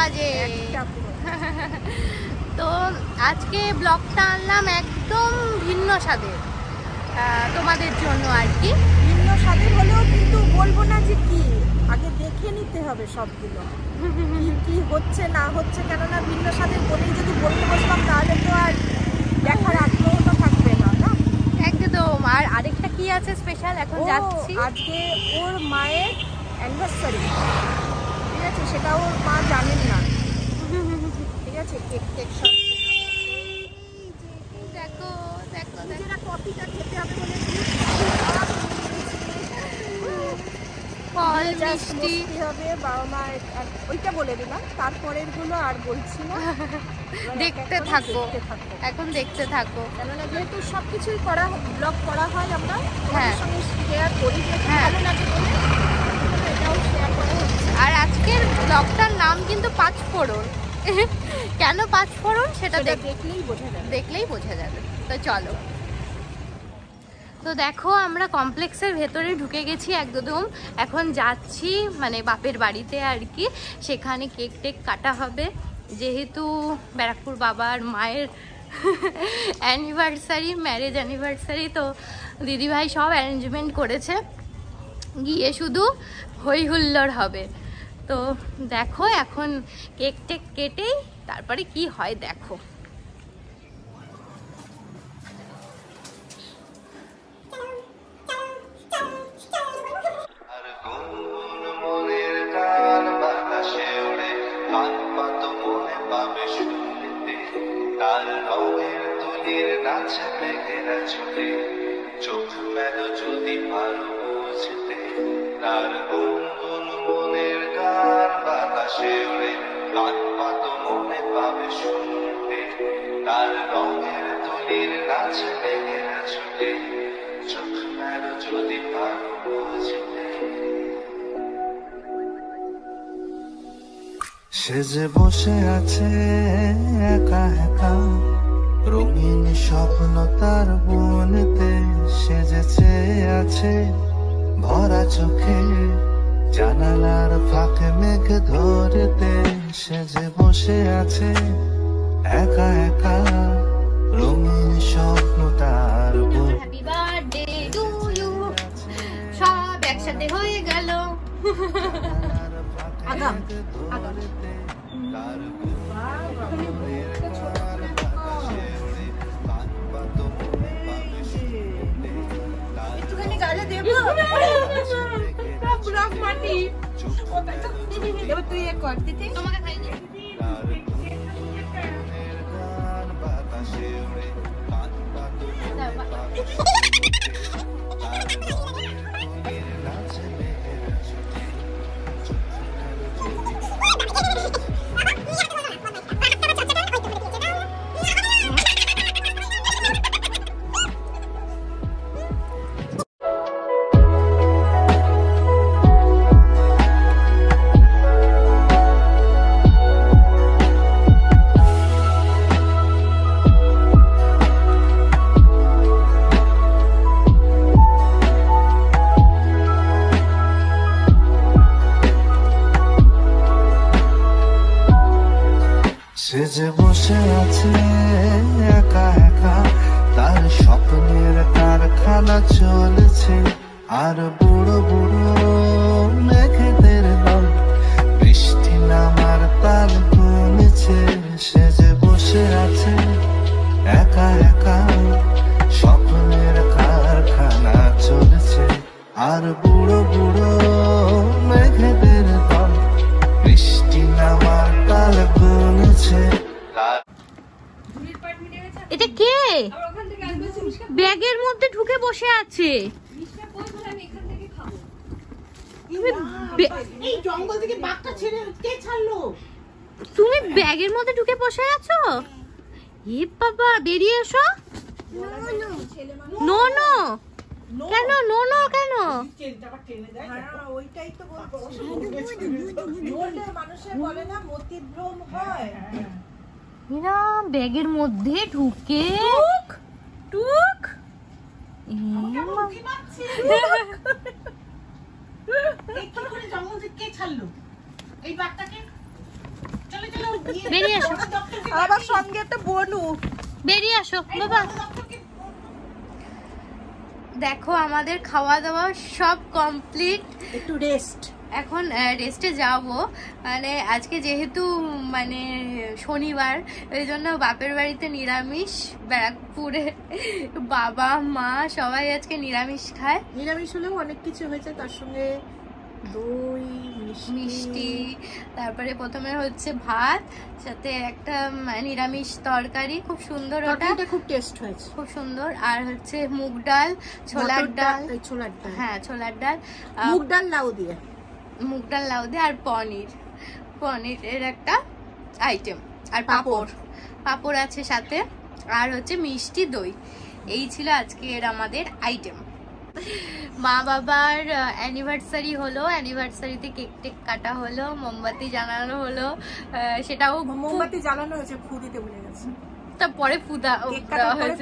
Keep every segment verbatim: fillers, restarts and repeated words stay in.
বাজে। তো আজকে ব্লগটা আনলাম একদম ভিন্ন স্বাদের তোমাদের জন্য আর কি। ভিন্ন স্বাদের হলেও কিন্তু বলবো না যে কি, আগে দেখে নিতে হবে সবগুলো কি কি হচ্ছে না হচ্ছে। কেননা ভিন্ন স্বাদের বলেই যদি বলতে বসলাম তাহলে তো আর দেখার আগ্রহটা থাকবে না, না? একদম। আর আরেকটা কি আছে স্পেশাল, এখন যাচ্ছি। আজকে ওর মায়ের অ্যানিভার্সারি, ঠিক আছে? সেটা ওর মা জানেন না, ঠিক আছে? কেক কেক সব দেখো দেখো দেখো কফিটা খেতে হবে বলে ফল মিষ্টি হবে। বাবা মা ওইটা বলে দিলাম, তারপরের গুলো আর বলছি না। দেখতে থাকো, এখন দেখতে থাকো। কেননা যেহেতু সবকিছুই করা ব্লগ করা হয়, আমরা হ্যাঁ সঙ্গে শেয়ার করি, হ্যাঁ ভালো লাগে বলে এটাও শেয়ার করা হচ্ছে। আর আজকের ব্লগটার নাম কিন্তু পাঁচফোড়ন। কেন পাঁচফোড়ন সেটা দেখলেই বোঝা যাবে, দেখলেই বোঝা যাবে। তো চলো। তো দেখো আমরা কমপ্লেক্সের ভেতরে ঢুকে গেছি একদম। এখন যাচ্ছি মানে বাপের বাড়িতে আর কি, সেখানে কেক টেক কাটা হবে। যেহেতু ব্যারাকপুর বাবার মায়ের অ্যানিভার্সারি, ম্যারেজ অ্যানিভার্সারি, তো দিদিভাই সব অ্যারেঞ্জমেন্ট করেছে, গিয়ে শুধু হই হুল্লোড় হবে। তো দেখো এখন কেক টেক কেটেই তারপরে কি হয় দেখো। চোখ মেলো যদি পারো বুঝতে, তার গুনগুন মনের গান বাতাসে ওড়ে, গান পাতো মনে পাবে শুনতে, তার রঙের তুলির নাচ মেঘেরা ছুটে, চোখ মেলো যদি পারো বুঝতে। সে যে বসে আছে একা একা, রঙিন স্বপ্ন তার বনেতে সেজেছে আছে ভরা চোখে, জানালার ফাঁকে মেঘ ধরতে। সে যে বসে আছে একা একা, রঙিন স্বপ্ন তার বনেতে। হ্যাপি বার্থডে টু ইউ, সব একসাথে হয়ে গেল। আগাম আগাম একটুখানি গালে দেবো, ব্লক মাটি। এবার তুই এক কর দিতে, তোমাকে খাই দিই। সে যে বসে আছে একা একা, তার স্বপ্নের কারখানা চলেছে, আর বুড়ো বুড়ো মেঘেদের দল বৃষ্টি নামার তাল গুনেছে। সে যে বসে আছে একা একা, স্বপ্নের কারখানা চলেছে, আর বুড়ো বুড়ো মেঘেদের দল বৃষ্টি নামার তাল গুনেছে। এটা কে ব্যাগের মধ্যে ঢুকে বসে আছে? তুমি ব্যাগের মধ্যে ঢুকে বসে আছো? এ বাবা, বেরিয়ে এসো। নো নো কেন? নো নো কেন? ওইটাই তো বলবো, মানুষের বলে না মতিভ্রম হয়। এরা ব্যাগের মধ্যে ঢুকে টুক জঙ্গল থেকে কে ছাড়লো এই বাঘটাকে? চলো আবার সঙ্গে একটা বনু। বেরিয়ে আসো বাবা। দেখো আমাদের খাওয়া দাওয়া সব কমপ্লিট, একটু রেস্ট। এখন রেস্টে যাব, মানে আজকে যেহেতু মানে শনিবার ওই জন্য বাপের বাড়িতে নিরামিষ, ব্যারাকপুরে বাবা মা সবাই আজকে নিরামিষ খায়। নিরামিষ হলেও অনেক কিছু হয়েছে, তার সঙ্গে দই মিষ্টি, তারপরে প্রথমে হচ্ছে ভাত, সাথে একটা নিরামিষ তরকারি, খুব সুন্দর, ওটা খুব টেস্ট হয়েছে, খুব সুন্দর। আর হচ্ছে মুগ ডাল, ছোলার ডাল, ছোলার ডাল হ্যাঁ ছোলার ডাল, মুগ ডাল লাউ দিয়ে, মুগ ডাল লাউ দিয়ে, আর পনির, পনিরের একটা আইটেম, আর পাঁপড়, পাঁপড় আছে সাথে, আর হচ্ছে মিষ্টি দই। এই ছিল আজকের আমাদের আইটেম। মা বাবার অ্যানিভার্সারি হলো, অ্যানিভার্সারিতে কেক টেক কাটা হলো, মোমবাতি জ্বালানো হলো, সেটাও মোমবাতি জ্বালানো হয়েছে, ফু দিতে ভুলে গেছে, তারপরে ফুদা দেওয়া হয়েছে।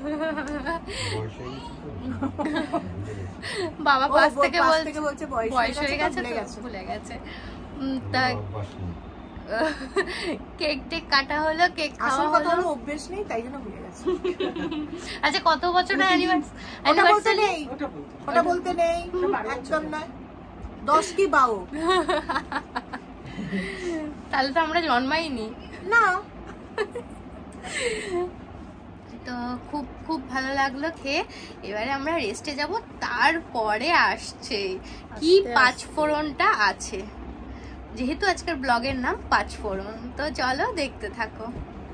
বাবা পাশ থেকে বলছে বয়স হয়ে গেছে তো ভুলে গেছে। তা কেক টেক কাটা হলো, কেক খাওয়া হলো, অভ্যেস নেই তাই জন্য ভুলে গেছে। আচ্ছা কত বছর অ্যানিভার্সারি? ওটা বলতে নেই, একদম নয়, দশ কি বারো। তাহলে তো আমরা জন্মাইনি না। তো খুব খুব ভালো লাগলো খেয়ে। এবারে আমরা রেস্টে যাব, তারপরে আসছে কি পাঁচফোড়নটা আছে, যেহেতু আজকের ব্লগের নাম পাঁচফোড়ন। তো চলো দেখতে থাকো।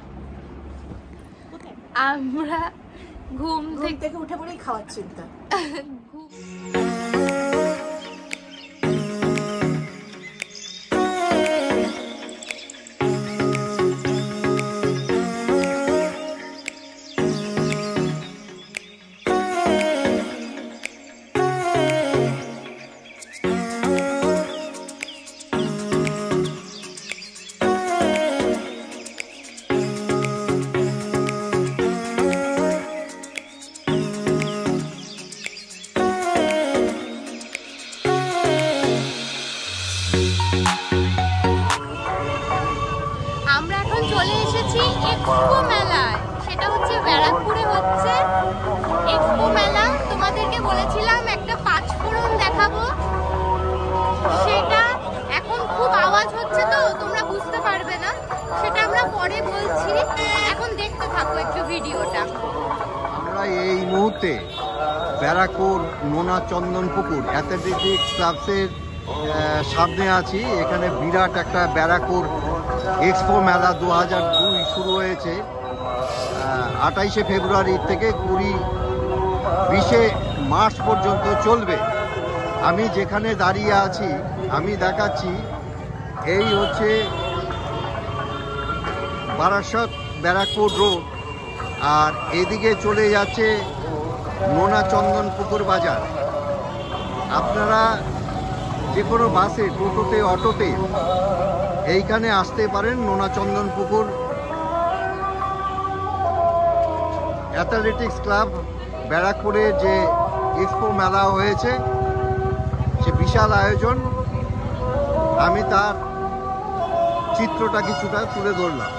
আমরা ঘুম থেকে উঠে পড়েই খাওয়ার চিন্তা। এক্সপো মেলায়, সেটা হচ্ছে ব্যারাকপুরে হচ্ছে এক্সপো মেলা। তোমাদেরকে বলেছিলাম একটা পাঁচফোড়ন দেখাবো, সেটা এখন খুব আওয়াজ হচ্ছে তো তোমরা বুঝতে পারবে না, সেটা আমরা পরে বলছি। এখন দেখতে থাকো একটু ভিডিওটা। আমরা এই মুহূর্তে ব্যারাকপুর মোনা চন্দন পুকুর অ্যাথলেটিক্স ক্লাবসের সামনে আছি। এখানে বিরাট একটা ব্যারাকপুর এক্সপো মেলা দু হাজার দুই শুরু হয়েছে আঠাইশে ফেব্রুয়ারি থেকে কুড়ি বিশে মার্চ পর্যন্ত চলবে। আমি যেখানে দাঁড়িয়ে আছি আমি দেখাচ্ছি, এই হচ্ছে বারাসত ব্যারাকপুর রোড, আর এদিকে চলে যাচ্ছে মোনা চন্দন পুকুর বাজার। আপনারা যে কোনো বাসে, টোটোতে, অটোতে এইখানে আসতে পারেন। নোনা চন্দন পুকুর অ্যাথলেটিক্স ক্লাব ব্যারাকপুরে যে এক্সপো মেলা হয়েছে, সে বিশাল আয়োজন, আমি তার চিত্রটা কিছুটা তুলে ধরলাম।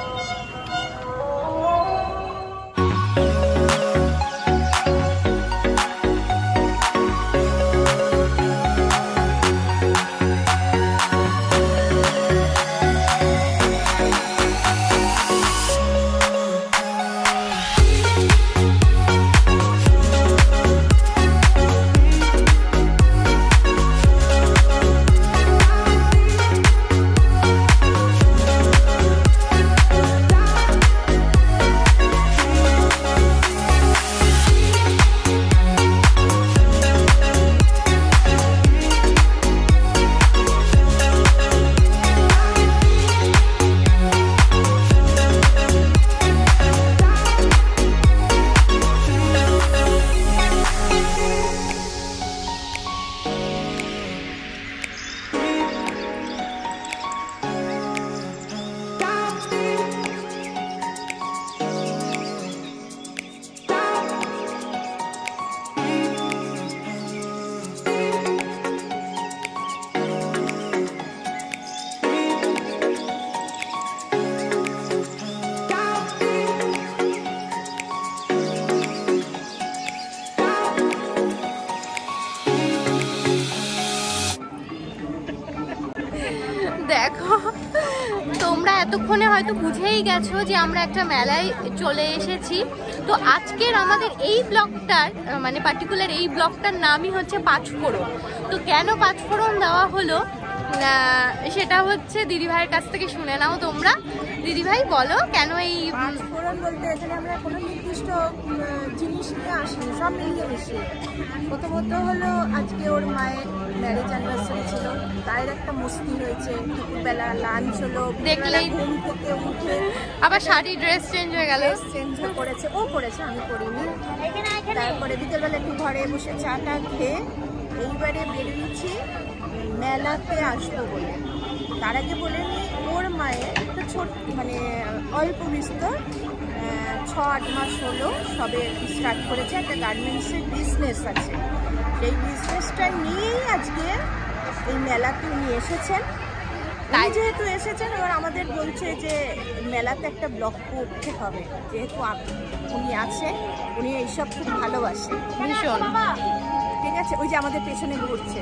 দেখো তোমরা এতক্ষণে হয়তো বুঝেই গেছো যে আমরা একটা মেলায় চলে এসেছি। তো আজকের আমাদের এই ব্লগটার মানে পার্টিকুলার এই ব্লগটার নামই হচ্ছে পাঁচফোড়ন। তো কেন পাঁচফোড়ন দেওয়া হলো সেটা হচ্ছে দিদিভাইয়ের কাছ থেকে শুনে নাও তোমরা। দিদিভাই বলো কেন এই পাঁচফোড়ন বলতে এখানে আমরা কোনো নির্দিষ্ট জিনিস নিয়ে আসিনি, সব মিলিয়ে মিশিয়ে। প্রথমত হলো আজকে ওর মায়ের ম্যারেজ অ্যানিভার্সারি ছিল, তাই একটা মস্তি হয়েছে। দুপুরবেলা লাঞ্চ হলো, দেখলেই ঘুম থেকে উঠে আবার শাড়ি ড্রেস চেঞ্জ হয়ে গেল, চেঞ্জ করেছে, ও করেছে, আমি করিনি। তারপরে বিকেলবেলা একটু ঘরে বসে চাটা খেয়ে এইবারে বেরিয়েছি মেলাতে আসবো বলে। তার আগে বলে নিই ওর মায়ের একটা ছোট মানে অল্প বিস্তর ছ আট মাস হলো সবে স্টার্ট করেছে, একটা গার্মেন্টসের বিজনেস আছে। সেই বিজনেসটা নিয়েই আজকে এই মেলাতে উনি এসেছেন। তাই যেহেতু এসেছেন এবার আমাদের বলছে যে মেলাতে একটা ব্লগ করতে হবে, যেহেতু উনি আছে, উনি এইসব খুব ভালোবাসে ভীষণ। ঠিক আছে, ওই যে আমাদের পেছনে ঘুরছে,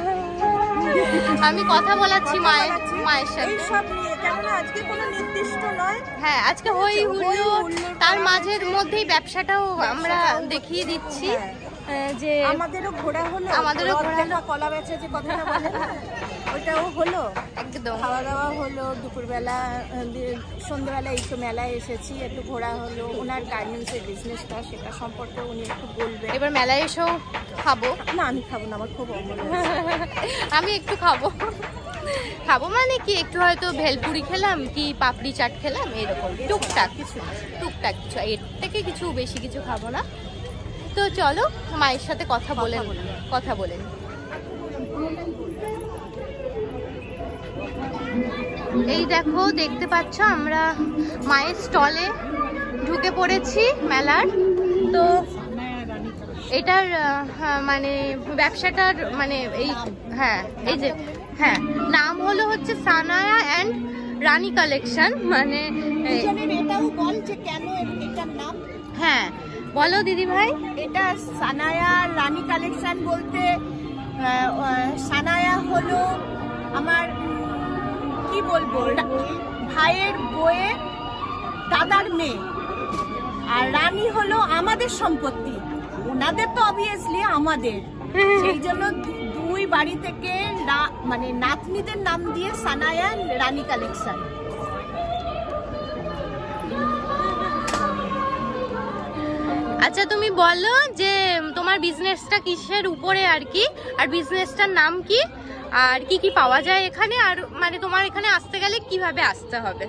আমি কথা বলাচ্ছি মায়ের মায়ের সাথে এইসব নিয়ে। কেননা আজকে কোনো নির্দিষ্ট নয়, হ্যাঁ আজকে হই হুল্লোড়, তার মাঝের মধ্যেই ব্যবসাটাও আমরা দেখিয়ে দিচ্ছি যে আমাদেরও ঘোরা হলো, আমাদেরও ঘোরা হলো, কলা বেচা যে কথাটা বলে না ওটাও হলো, একদম খাওয়া দাওয়া হলো। দুপুরবেলা সন্ধ্যেবেলা এই তো মেলায় এসেছি, একটু ঘোরা হলো। ওনার গার্মেন্টসের বিজনেসটা সেটা সম্পর্কে উনি একটু বলবে। এবার মেলায় এসেও খাবো না, আমি খাবো না, আমার খুব অমল। আমি একটু খাবো খাবো মানে কি একটু হয়তো ভেলপুরি খেলাম কি পাপড়ি চাট খেলাম, এরকম টুকটাক কিছু টুকটাক কিছু, এর থেকে কিছু বেশি কিছু খাবো না। তো চলো মায়ের সাথে কথা বলেন কথা বলেন এই দেখো দেখতে পাচ্ছ আমরা মায়ের স্টলে ঢুকে পড়েছি মেলার। তো এটার মানে ব্যবসাটার মানে এই হ্যাঁ এই যে হ্যাঁ নাম হলো হচ্ছে সানায়া অ্যান্ড রানী কালেকশন। মানে এটাও বল যে কেন এটার নাম। হ্যাঁ বলো দিদি ভাই। এটা সানায়া রানী কালেকশন বলতে সানায়া হলো আমার কি বলবো ভাইয়ের বউয়ের দাদার মেয়ে, আর রানী হলো আমাদের সম্পত্তি, ওনাদের তো অবভিয়াসলি আমাদের। সেই জন্য দুই বাড়ি থেকে মানে নাতনিদের নাম দিয়ে সানায়া রানী কালেকশন। আচ্ছা তুমি বলো যে তোমার বিজনেসটা কিসের উপরে আর কি, আর বিজনেসটার নাম কি, আর কি কি পাওয়া যায় এখানে, আর মানে তোমার এখানে আসতে গেলে কিভাবে আসতে হবে।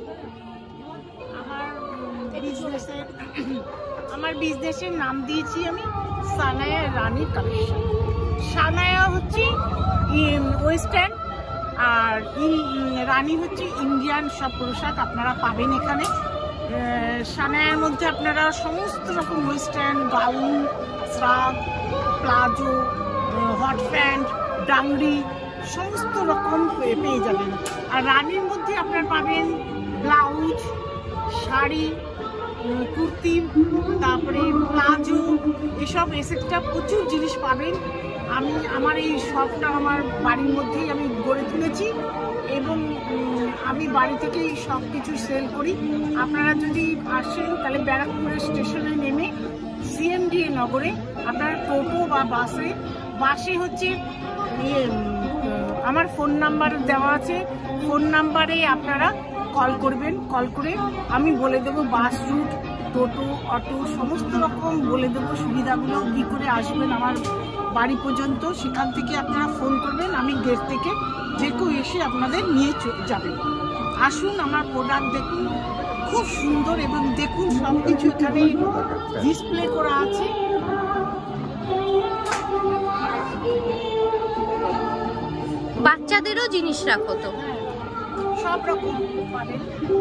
আমার বিজনেসের আমার বিজনেসের নাম দিয়েছি আমি সানায়া রানী কালেকশন। সানায়া হচ্ছে ওয়েস্টার্ন আর রানী হচ্ছে ইন্ডিয়ান সব পোশাক আপনারা পাবেন এখানে। সানায়ার মধ্যে আপনারা সমস্ত রকম western gown, frock, palazzo, hot pant, dungaree সমস্ত রকম পেয়ে যাবেন। আর রানীর মধ্যে আপনারা পাবেন ব্লাউজ, শাড়ি, কুর্তি, তারপরে প্লাজো, এসব এসেটটা প্রচুর জিনিস পাবেন। আমি আমার এই শপটা আমার বাড়ির মধ্যেই আমি গড়ে তুলেছি এবং আমি বাড়ি থেকেই সব কিছু সেল করি। আপনারা যদি আসেন তাহলে ব্যারাকপুরের স্টেশনে নেমে সিএমডিএ নগরে আপনারা টোটো বা বাসে বাসে হচ্ছে ইয়ে আমার ফোন নাম্বার দেওয়া আছে, ফোন নাম্বারে আপনারা কল করবেন। কল করে আমি বলে দেবো বাস রুট, টোটো, অটো সমস্ত রকম বলে দেবো সুবিধাগুলো, কী করে আসবেন আমার বাড়ি পর্যন্ত। সেখান থেকে আপনারা ফোন করবেন, আমি গেট থেকে যে কেউ এসে আপনাদের নিয়ে যাবেন। আসুন আমার প্রোডাক্ট দেখুন, খুব সুন্দর, এবং দেখুন সব কিছু এখানে ডিসপ্লে করা আছে। বাচ্চাদেরও জিনিস রাখো তো, সব রকম পাবেন।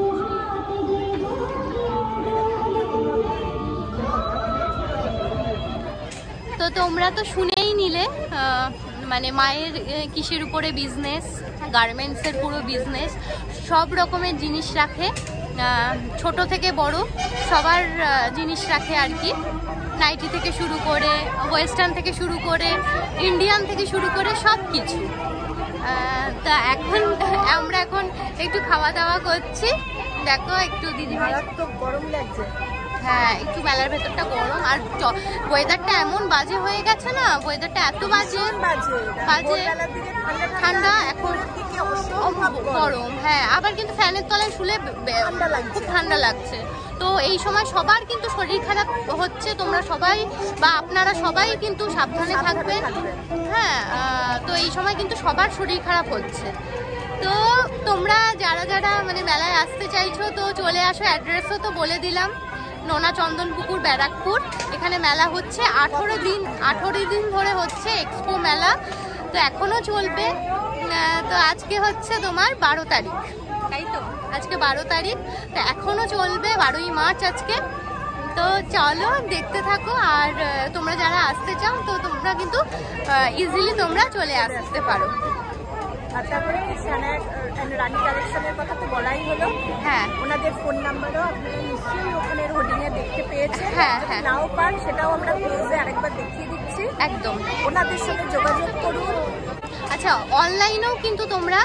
তো তোমরা তো শুনেই নিলে মানে মায়ের কিসের উপরে বিজনেস, গার্মেন্টসের পুরো বিজনেস, সব রকমের জিনিস রাখে, ছোট থেকে বড় সবার জিনিস রাখে আর কি। নাইটি থেকে শুরু করে ওয়েস্টার্ন থেকে শুরু করে ইন্ডিয়ান থেকে শুরু করে সব কিছু। তা এখন আমরা এখন একটু খাওয়া দাওয়া করছি। দেখো একটু দিদি মারাত্মক গরম লাগছে। হ্যাঁ একটু মেলার ভেতরটা গরম আর ওয়েদারটা এমন বাজে হয়ে গেছে না, ওয়েদারটা এত বাজে বাজে ঠান্ডা, এখন গরম। হ্যাঁ আবার কিন্তু ফ্যানের তলায় শুলে খুব ঠান্ডা লাগছে। তো এই সময় সবার কিন্তু শরীর খারাপ হচ্ছে, তোমরা সবাই বা আপনারা সবাই কিন্তু সাবধানে থাকবেন। হ্যাঁ তো এই সময় কিন্তু সবার শরীর খারাপ হচ্ছে। তো তোমরা যারা যারা মানে মেলায় আসতে চাইছো তো চলে আসো, অ্যাড্রেসও তো বলে দিলাম, নোনা চন্দনপুকুর ব্যারাকপুর। এখানে মেলা হচ্ছে আঠেরো দিন আঠেরো দিন ধরে হচ্ছে এক্সপো মেলা, তো এখনো চলবে। তো আজকে হচ্ছে তোমার বারো তারিখ, তাই তো আজকে বারো তারিখ, তো এখনো চলবে, বারোই মার্চ আজকে। তো চলো দেখতে থাকো, আর তোমরা যারা আসতে চাও তো তোমরা কিন্তু ইজিলি তোমরা চলে আসতে পারো। আর তারপরে রানী কালেকশনের কথা তো বলাই হলো। হ্যাঁ ওনাদের ফোন নাম্বারও আপনারা নিশ্চয়ই ওখানের হোর্ডিংয়ে দেখতে পেয়েছেন। হ্যাঁ হ্যাঁ নাও পান সেটাও আমরা পেজে আরেকবার দেখিয়ে দিচ্ছি। একদম ওনাদের সাথে যোগাযোগ করুন। আচ্ছা অনলাইনেও কিন্তু তোমরা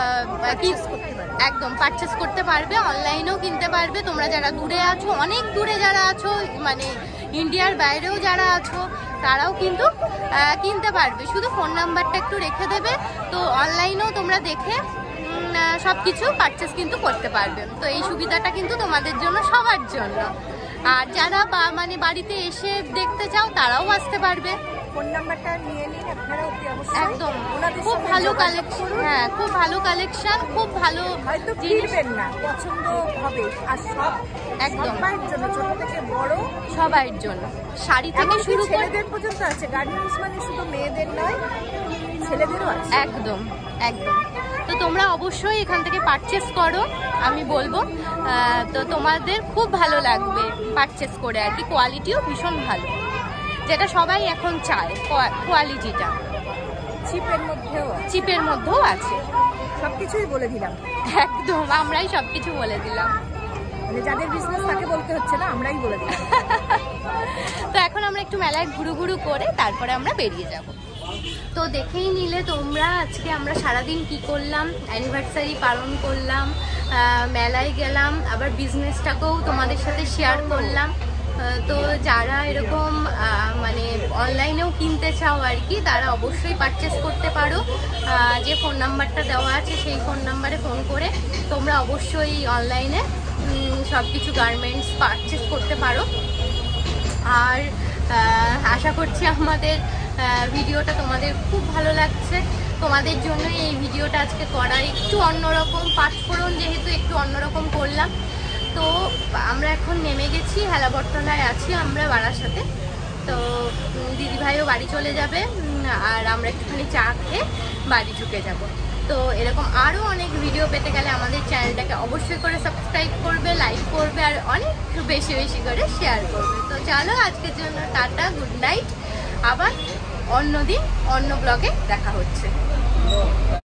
একদম পারচেস করতে পারবে, অনলাইনেও কিনতে পারবে। তোমরা যারা দূরে আছো, অনেক দূরে যারা আছো, মানে ইন্ডিয়ার বাইরেও যারা আছো, তারাও কিন্তু কিনতে পারবে। শুধু ফোন নাম্বারটা একটু রেখে দেবে, তো অনলাইনেও তোমরা দেখে সব কিছু পারচেস কিন্তু করতে পারবে। তো এই সুবিধাটা কিন্তু তোমাদের জন্য, সবার জন্য। আর যারা মানে বাড়িতে এসে দেখতে চাও তারাও আসতে পারবে। ফোন নাম্বারটা নিয়ে নিন আপনারা অতি অবশ্যই। একদম খুব ভালো কালেকশন। হ্যাঁ খুব ভালো কালেকশন, খুব ভালো, হয়তো কিনবেন না, পছন্দ হবে। আর সব একদম সবার জন্য, ছোট থেকে বড় সবার জন্য, শাড়ি থেকে শুরু করে ছেলেদের পর্যন্ত আছে। গার্মেন্টস মানে শুধু মেয়েদের নয়, ছেলেদেরও আছে। একদম একদম। তো তোমরা অবশ্যই এখান থেকে পারচেস করো, আমি বলবো। তো তোমাদের খুব ভালো লাগবে পারচেস করে, আর কি কোয়ালিটিও ভীষণ ভালো, যেটা সবাই এখন চায়, কোয়ালিটিটা চিপের মধ্যেও চিপের মধ্যেও আছে। সবকিছুই বলে দিলাম। একদম আমরাই সবকিছু বলে দিলাম, মানে যাদের বিজনেস তাকে বলতে হচ্ছে না, আমরাই বলে দিলাম। তো এখন আমরা একটু মেলায় ঘুরু ঘুরু করে তারপরে আমরা বেরিয়ে যাব। তো দেখেই নিলে তোমরা আজকে আমরা সারাদিন কি করলাম। অ্যানিভার্সারি পালন করলাম, মেলায় গেলাম, আবার বিজনেসটাকেও তোমাদের সাথে শেয়ার করলাম। তো যারা এরকম মানে অনলাইনেও কিনতে চাও আর কি, তারা অবশ্যই পারচেস করতে পারো। যে ফোন নাম্বারটা দেওয়া আছে সেই ফোন নাম্বারে ফোন করে তোমরা অবশ্যই অনলাইনে সব কিছু গার্মেন্টস পারচেস করতে পারো। আর আশা করছি আমাদের ভিডিওটা তোমাদের খুব ভালো লাগছে। তোমাদের জন্যই এই ভিডিওটা আজকে করা, একটু অন্যরকম, পাঁচফোড়ন যেহেতু একটু অন্যরকম করলাম। তো আমরা এখন নেমে গেছি, হেলাবর্তনায় আছি আমরা বারাসাতে। তো দিদিভাইও বাড়ি চলে যাবে, আর আমরা একটুখানি চা খেয়ে বাড়ি ঢুকে যাব। তো এরকম আরও অনেক ভিডিও পেতে গেলে আমাদের চ্যানেলটাকে অবশ্যই করে সাবস্ক্রাইব করবে, লাইক করবে, আর অনেক বেশি বেশি করে শেয়ার করবে। তো চলো আজকের জন্য টাটা, গুড নাইট। আবার অন্যদিন অন্য ব্লগে দেখা হচ্ছে।